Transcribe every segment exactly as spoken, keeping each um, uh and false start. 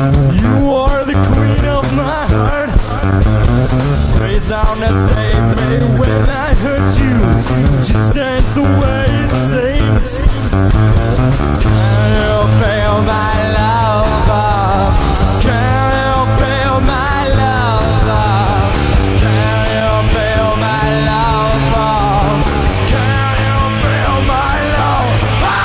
You are the queen of my heart. Face down and save me when I hurt you. Just ain't the way it seems. Can you feel my love? Can you feel my love? Can you feel my love? Can you feel my love?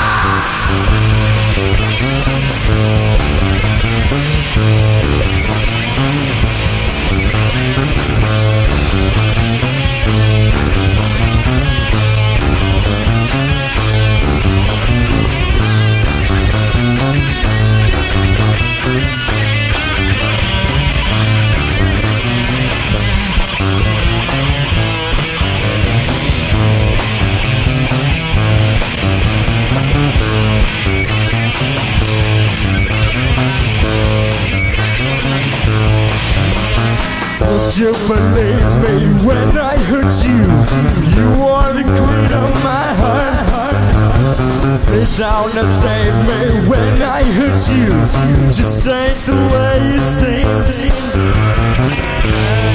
Would you believe me when I hurt you? You are the queen of my heart. Please down and save me when I hurt you. Just ain't the way it seems.